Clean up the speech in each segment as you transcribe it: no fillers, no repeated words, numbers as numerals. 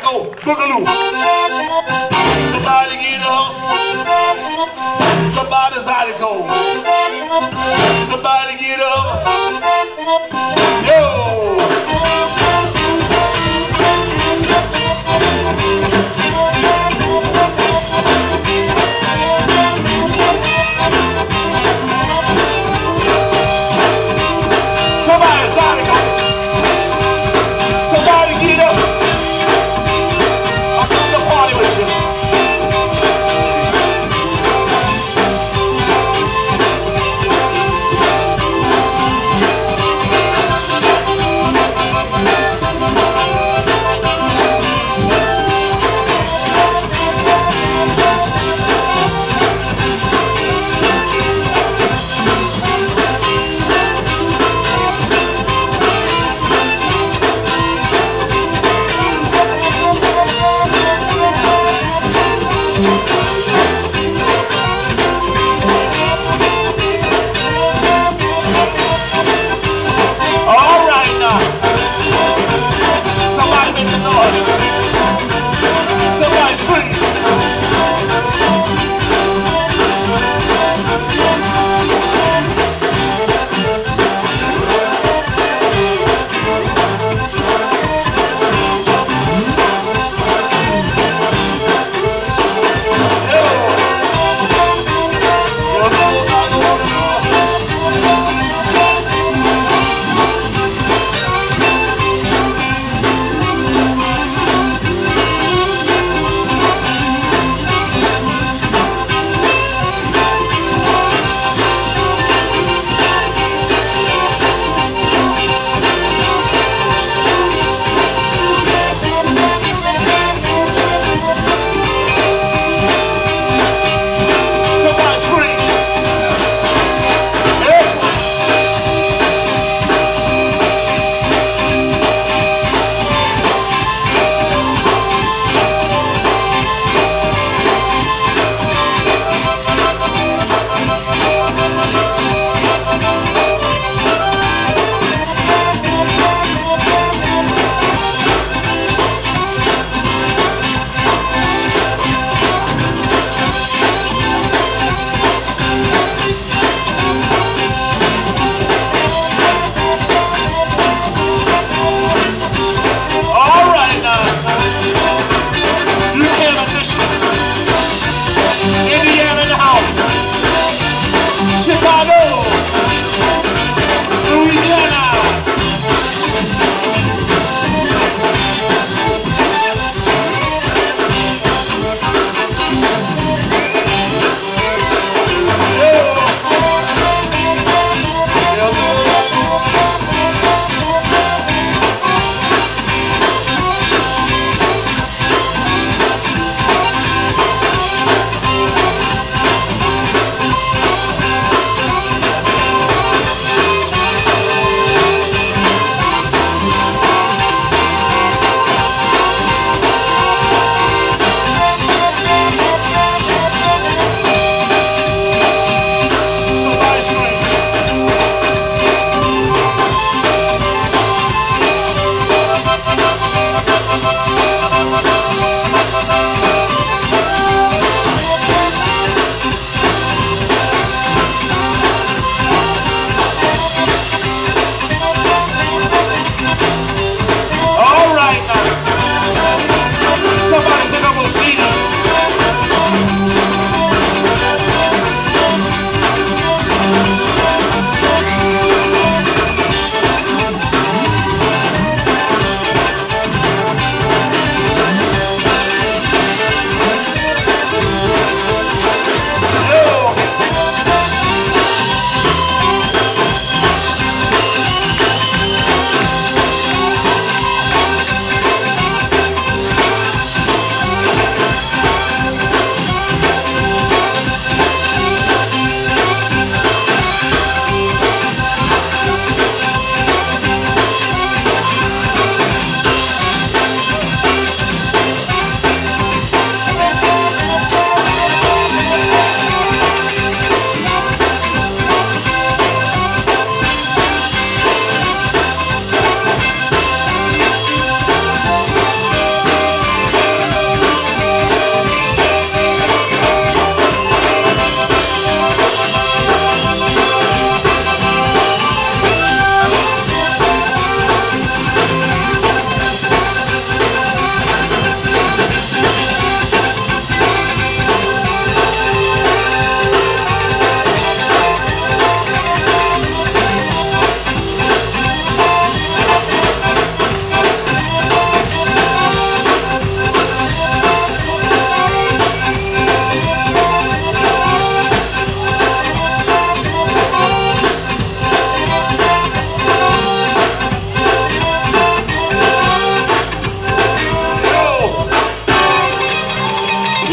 Zydeco Boogaloo. Somebody get up. Somebody Zydeco. Somebody get up. Yo. Somebody Zydeco. Somebody get up. I come to party with you.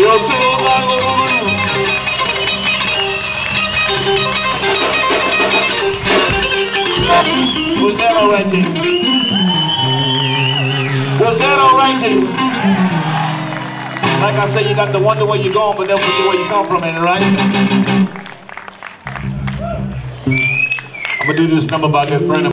Yo, so was that all right to you? Was that all right to you? Like I said, you got to wonder where you're going, but never forget where you come from, ain't it right? I'm gonna do this number by a good friend of mine.